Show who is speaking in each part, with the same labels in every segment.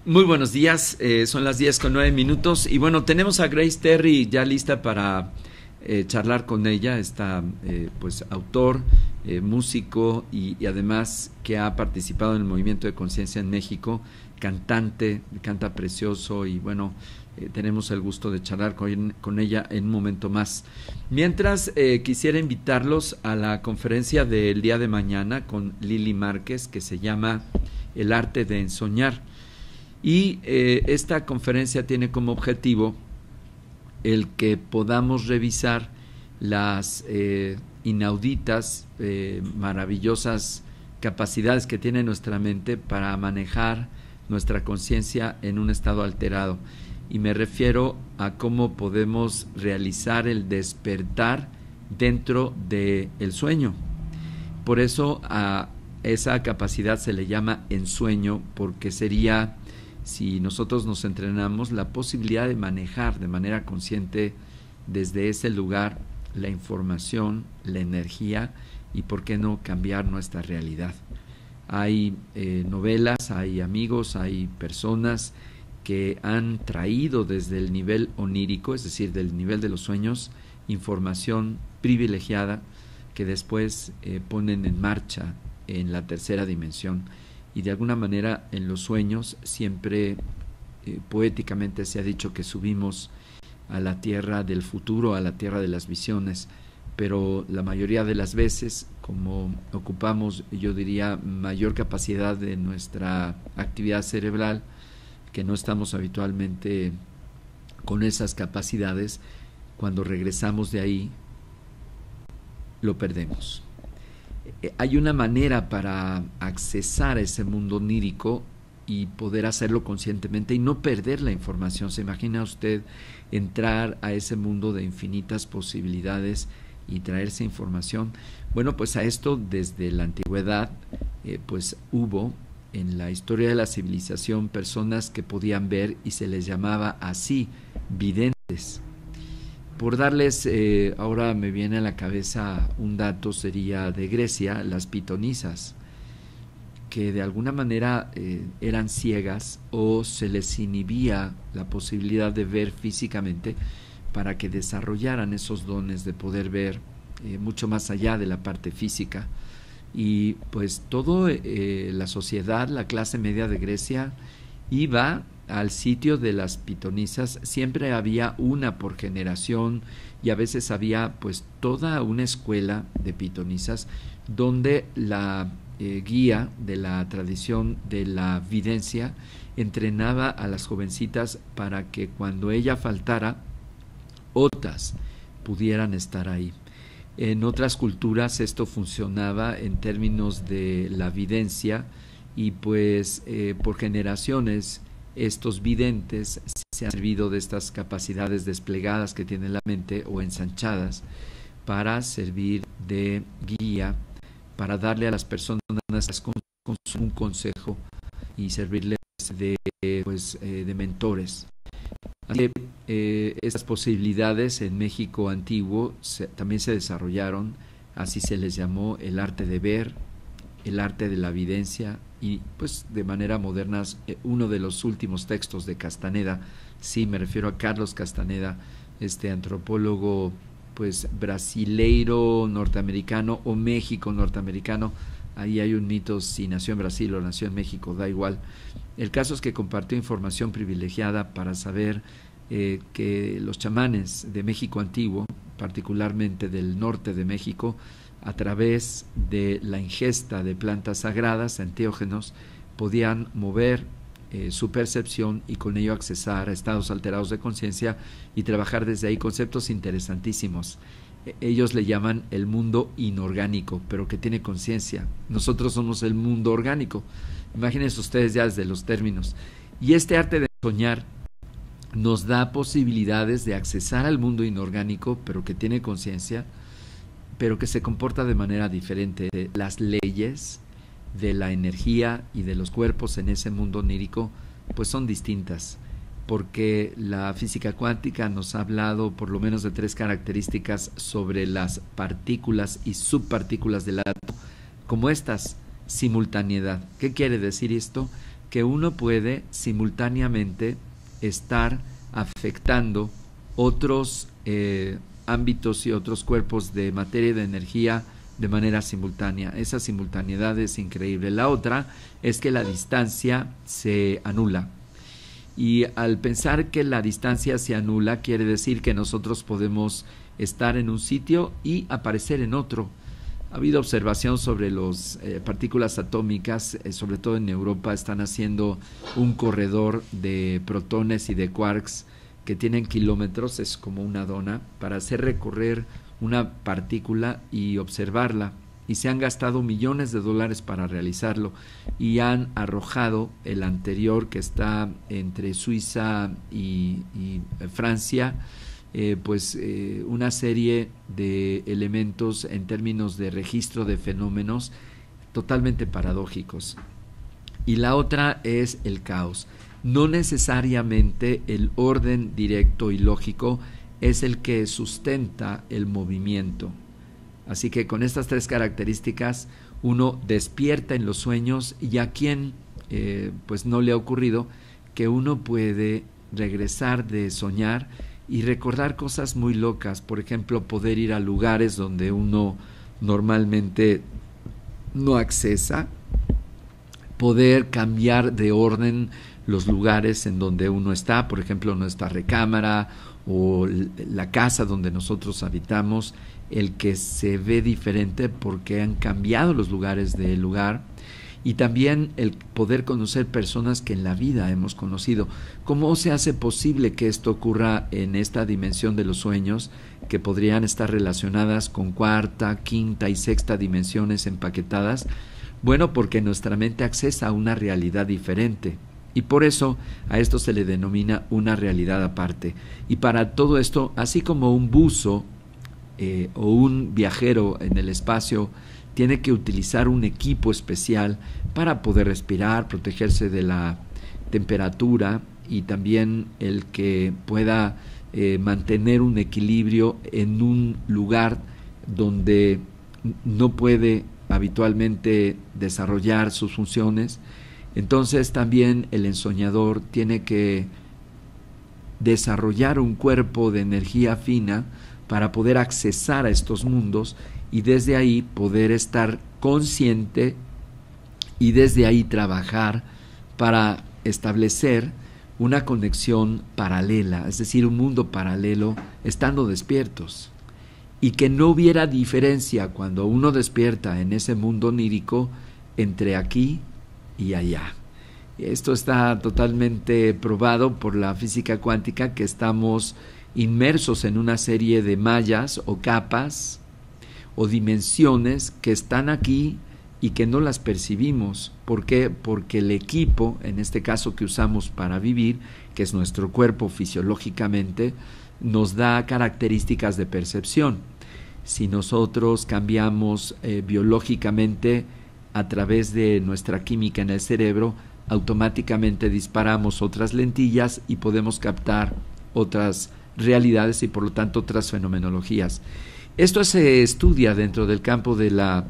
Speaker 1: Muy buenos días, son las 10:09 y bueno, tenemos a Grace Terry ya lista para charlar con ella, está pues autor, músico y además que ha participado en el movimiento de conciencia en México, cantante, canta precioso y bueno, tenemos el gusto de charlar con ella en un momento más. Mientras quisiera invitarlos a la conferencia del día de mañana con Lili Márquez que se llama El arte de ensoñar. Y esta conferencia tiene como objetivo el que podamos revisar las inauditas, maravillosas capacidades que tiene nuestra mente para manejar nuestra conciencia en un estado alterado. Y me refiero a cómo podemos realizar el despertar dentro del sueño. Por eso a esa capacidad se le llama ensueño, porque sería, si nosotros nos entrenamos, la posibilidad de manejar de manera consciente desde ese lugar la información, la energía y por qué no cambiar nuestra realidad. Hay novelas, hay amigos, hay personas que han traído desde el nivel onírico, es decir, del nivel de los sueños, información privilegiada que después ponen en marcha en la tercera dimensión. Y de alguna manera en los sueños siempre poéticamente se ha dicho que subimos a la tierra del futuro, a la tierra de las visiones, pero la mayoría de las veces, como ocupamos, yo diría, mayor capacidad de nuestra actividad cerebral, que no estamos habitualmente con esas capacidades, cuando regresamos de ahí, lo perdemos. Hay una manera para accesar a ese mundo onírico y poder hacerlo conscientemente y no perder la información. ¿Se imagina usted entrar a ese mundo de infinitas posibilidades y traerse información? Bueno, pues a esto desde la antigüedad pues hubo en la historia de la civilización personas que podían ver y se les llamaba así, videntes. Por darles, ahora me viene a la cabeza un dato, sería de Grecia, las pitonisas, que de alguna manera eran ciegas o se les inhibía la posibilidad de ver físicamente para que desarrollaran esos dones de poder ver mucho más allá de la parte física. Y pues toda la sociedad, la clase media de Grecia, iba al sitio de las pitonisas. Siempre había una por generación y a veces había pues toda una escuela de pitonisas donde la guía de la tradición de la videncia entrenaba a las jovencitas para que cuando ella faltara otras pudieran estar ahí. En otras culturas esto funcionaba en términos de la videncia y pues por generaciones estos videntes se han servido de estas capacidades desplegadas que tiene la mente o ensanchadas para servir de guía, para darle a las personas un consejo y servirles de mentores. Así que estas posibilidades en México antiguo también se desarrollaron, así se les llamó el arte de ver, el arte de la videncia y pues de manera moderna uno de los últimos textos de Castaneda, sí me refiero a Carlos Castaneda, este antropólogo pues brasileiro norteamericano o México norteamericano, ahí hay un mito si nació en Brasil o nació en México, da igual. El caso es que compartió información privilegiada para saber que los chamanes de México antiguo, particularmente del norte de México, a través de la ingesta de plantas sagradas, enteógenos, podían mover su percepción y con ello accesar a estados alterados de conciencia y trabajar desde ahí conceptos interesantísimos. Ellos le llaman el mundo inorgánico, pero que tiene conciencia. Nosotros somos el mundo orgánico. Imagínense ustedes ya desde los términos. Y este arte de soñar nos da posibilidades de accesar al mundo inorgánico, pero que tiene conciencia, pero que se comporta de manera diferente. Las leyes de la energía y de los cuerpos en ese mundo onírico pues son distintas, porque la física cuántica nos ha hablado por lo menos de 3 características sobre las partículas y subpartículas del átomo, como estas: simultaneidad. ¿Qué quiere decir esto? que uno puede simultáneamente estar afectando otros ámbitos y otros cuerpos de materia y de energía de manera simultánea. Esa simultaneidad es increíble. La otra es que la distancia se anula. Y al pensar que la distancia se anula, quiere decir que nosotros podemos estar en un sitio y aparecer en otro. Ha habido observación sobre las partículas atómicas, sobre todo en Europa están haciendo un corredor de protones y de quarks que tienen kilómetros, es como una dona, para hacer recorrer una partícula y observarla. Y se han gastado millones de dólares para realizarlo y han arrojado el anterior, que está entre Suiza y Francia, una serie de elementos en términos de registro de fenómenos totalmente paradójicos. Y la otra es el caos. No necesariamente el orden directo y lógico es el que sustenta el movimiento. Así que con estas tres características uno despierta en los sueños, y a quien pues no le ha ocurrido que uno puede regresar de soñar y recordar cosas muy locas. Por ejemplo, poder ir a lugares donde uno normalmente no accesa, poder cambiar de orden los lugares en donde uno está, por ejemplo, nuestra recámara o la casa donde nosotros habitamos, el que se ve diferente porque han cambiado los lugares del lugar, y también el poder conocer personas que en la vida hemos conocido. ¿Cómo se hace posible que esto ocurra en esta dimensión de los sueños, que podrían estar relacionadas con cuarta, quinta y sexta dimensiones empaquetadas? Bueno, porque nuestra mente accesa a una realidad diferente, y por eso a esto se le denomina una realidad aparte. Y para todo esto, así como un buzo o un viajero en el espacio tiene que utilizar un equipo especial para poder respirar, protegerse de la temperatura, y también el que pueda mantener un equilibrio en un lugar donde no puede habitualmente desarrollar sus funciones. Entonces también el ensoñador tiene que desarrollar un cuerpo de energía fina para poder accesar a estos mundos, y desde ahí poder estar consciente y desde ahí trabajar para establecer una conexión paralela, es decir, un mundo paralelo estando despiertos, y que no hubiera diferencia cuando uno despierta en ese mundo onírico entre aquí y allá. Esto está totalmente probado por la física cuántica, que estamos inmersos en una serie de mallas o capas o dimensiones que están aquí y que no las percibimos. ¿Por qué? Porque el equipo, en este caso que usamos para vivir, que es nuestro cuerpo fisiológicamente, nos da características de percepción. Si nosotros cambiamos biológicamente a través de nuestra química en el cerebro, automáticamente disparamos otras lentillas y podemos captar otras realidades y por lo tanto otras fenomenologías. Esto se estudia dentro del campo de la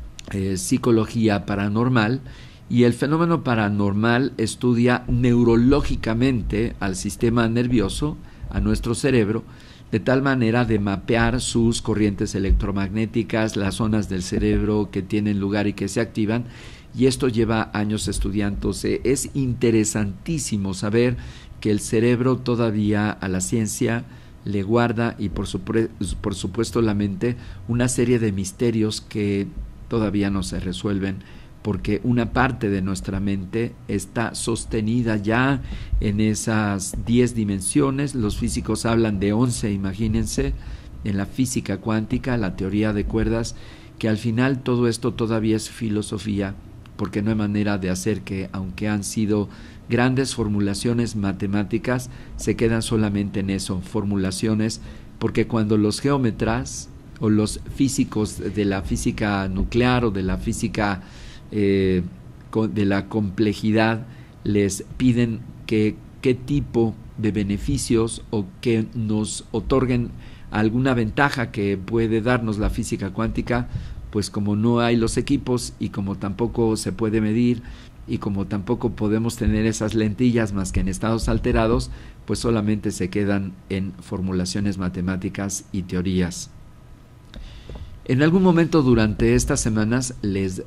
Speaker 1: psicología paranormal, y el fenómeno paranormal estudia neurológicamente al sistema nervioso, a nuestro cerebro, de tal manera de mapear sus corrientes electromagnéticas, las zonas del cerebro que tienen lugar y que se activan, y esto lleva años estudiándose. Es interesantísimo saber que el cerebro todavía a la ciencia le guarda, y por supuesto la mente, una serie de misterios que todavía no se resuelven, porque una parte de nuestra mente está sostenida ya en esas 10 dimensiones. Los físicos hablan de 11, imagínense, en la física cuántica, la teoría de cuerdas, que al final todo esto todavía es filosofía, porque no hay manera de hacer que, aunque han sido grandes formulaciones matemáticas, se quedan solamente en eso, formulaciones, porque cuando los geómetras o los físicos de la física nuclear o de la física de la complejidad les piden que qué tipo de beneficios o que nos otorguen alguna ventaja que puede darnos la física cuántica, pues como no hay los equipos y como tampoco se puede medir y como tampoco podemos tener esas lentillas más que en estados alterados, pues solamente se quedan en formulaciones matemáticas y teorías. En algún momento durante estas semanas les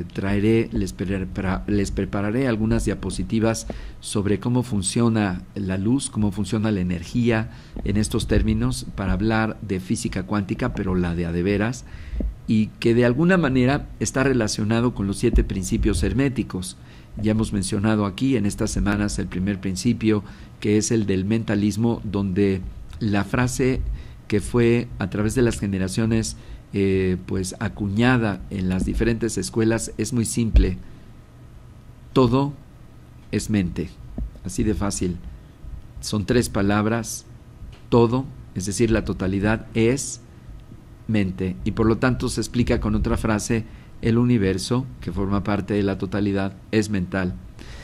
Speaker 1: prepararé algunas diapositivas sobre cómo funciona la luz, cómo funciona la energía en estos términos, para hablar de física cuántica, pero la de a de veras, y que de alguna manera está relacionado con los 7 principios herméticos. Ya hemos mencionado aquí en estas semanas el primer principio, que es el del mentalismo, donde la frase que fue a través de las generaciones pues acuñada en las diferentes escuelas es muy simple: todo es mente. Así de fácil. Son 3 palabras: todo, es decir, la totalidad, es mente, y por lo tanto se explica con otra frase: el universo, que forma parte de la totalidad, es mental.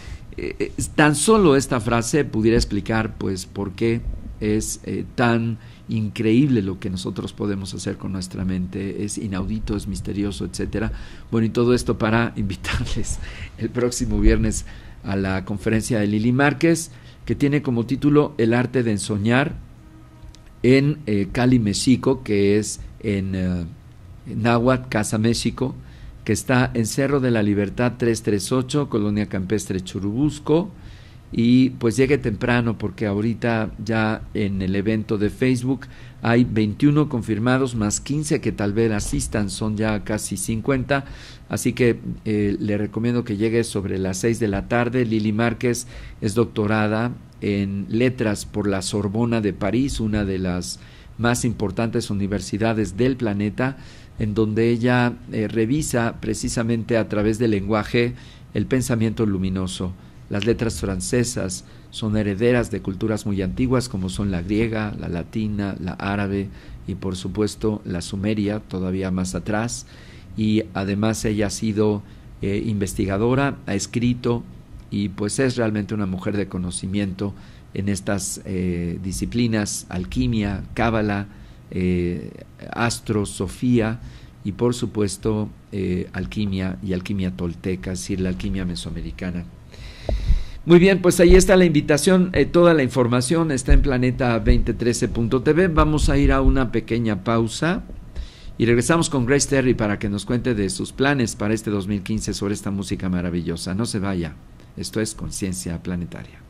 Speaker 1: Tan solo esta frase pudiera explicar pues por qué es tan increíble lo que nosotros podemos hacer con nuestra mente. Es inaudito, es misterioso, etcétera. Bueno, y todo esto para invitarles el próximo viernes a la conferencia de Lili Márquez, que tiene como título El arte de ensoñar, en Cali, México, que es en náhuatl, Casa México, que está en Cerro de la Libertad 338, Colonia Campestre, Churubusco. Y pues llegue temprano, porque ahorita ya en el evento de Facebook hay 21 confirmados, más 15 que tal vez asistan, son ya casi 50, así que le recomiendo que llegue sobre las 6 de la tarde. Lili Márquez es doctorada en letras por la Sorbona de París, una de las más importantes universidades del planeta, en donde ella revisa precisamente a través del lenguaje el pensamiento luminoso. Las letras francesas son herederas de culturas muy antiguas, como son la griega, la latina, la árabe y por supuesto la sumeria, todavía más atrás. Y además ella ha sido investigadora, ha escrito, y pues es realmente una mujer de conocimiento en estas disciplinas: alquimia, cábala, astrosofía y por supuesto alquimia y alquimia tolteca, es decir, la alquimia mesoamericana. Muy bien, pues ahí está la invitación, toda la información está en planeta2013.tv. Vamos a ir a una pequeña pausa y regresamos con Grace Terry para que nos cuente de sus planes para este 2015 sobre esta música maravillosa. No se vaya, esto es Conciencia Planetaria.